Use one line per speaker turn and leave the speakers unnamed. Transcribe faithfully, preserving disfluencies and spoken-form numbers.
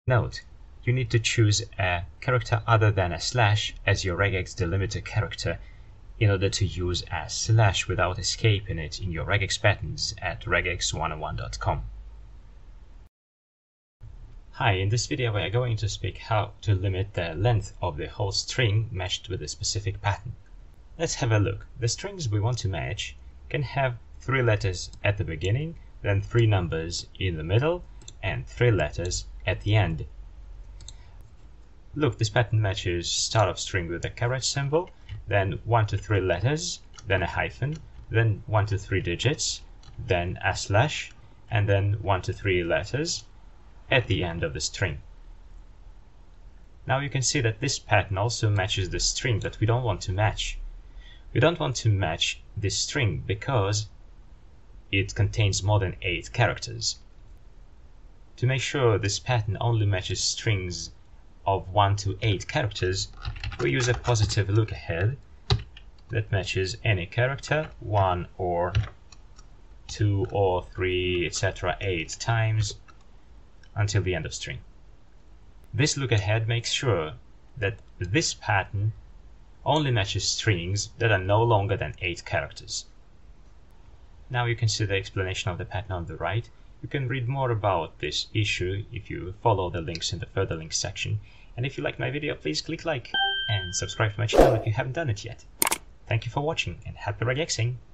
Note, you need to choose a character other than a slash as your regex delimiter character in order to use a slash without escaping it in your regex patterns at regex one oh one dot com. Hi, in this video we are going to speak how to limit the length of the whole string matched with a specific pattern. Let's have a look. The strings we want to match can have three letters at the beginning, then three numbers in the middle, and three letters at the end. Look, this pattern matches start of string with a caret symbol, then one to three letters, then a hyphen, then one to three digits, then a slash, and then one to three letters at the end of the string. Now you can see that this pattern also matches the string that we don't want to match. We don't want to match this string because it contains more than eight characters. To make sure this pattern only matches strings of one to eight characters, we use a positive lookahead that matches any character one or two or three, et cetera eight times until the end of string. This lookahead makes sure that this pattern only matches strings that are no longer than eight characters. Now you can see the explanation of the pattern on the right. You can read more about this issue if you follow the links in the further links section. And if you like my video, please click like and subscribe to my channel if you haven't done it yet. Thank you for watching and happy regexing!